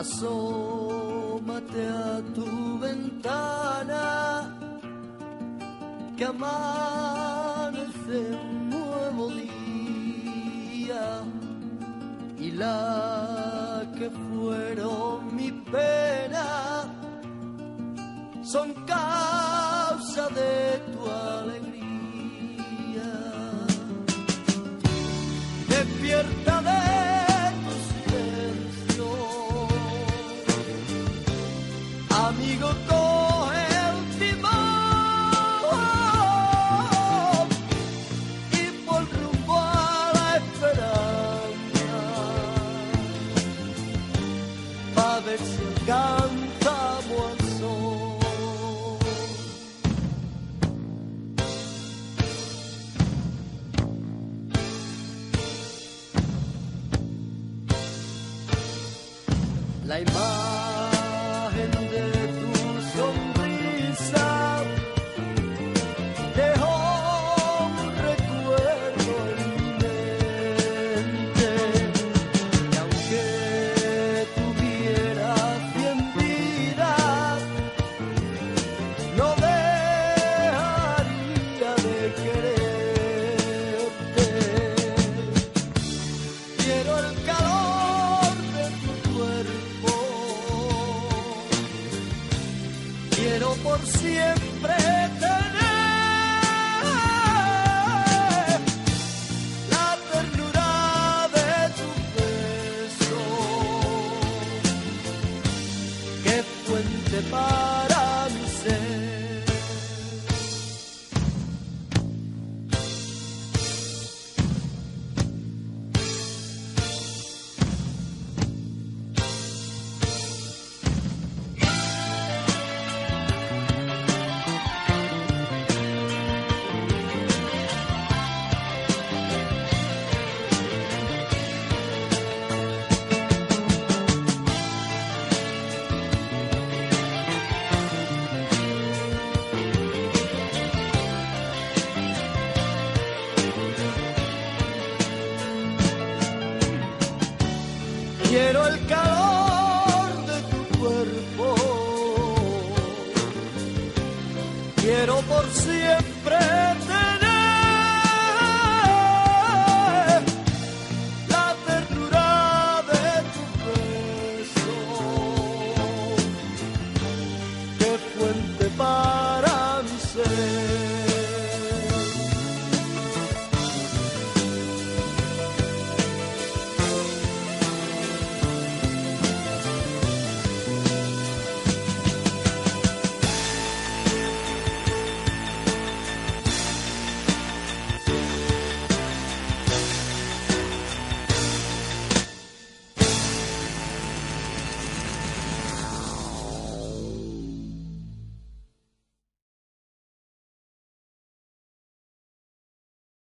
Asómate a tu ventana, que amanece un nuevo día, y la que fueron mi pena son causa de tu alegría. Despierta de tu silencio, amigo, coge el timón y por rumbo a la esperanza, pa' ver si alcanzamos al sol. La imagen de tu sonrisa dejó un recuerdo en mi mente, y aunque tuviera 100 vidas, no dejaría de quererte. Quiero el calor de tu cuerpo, quiero por siempre tener la ternura de tu beso, que fuente para mi ser. Quiero el calor de tu cuerpo, quiero por siempre tener la ternura de tu beso, que fuente para mi ser.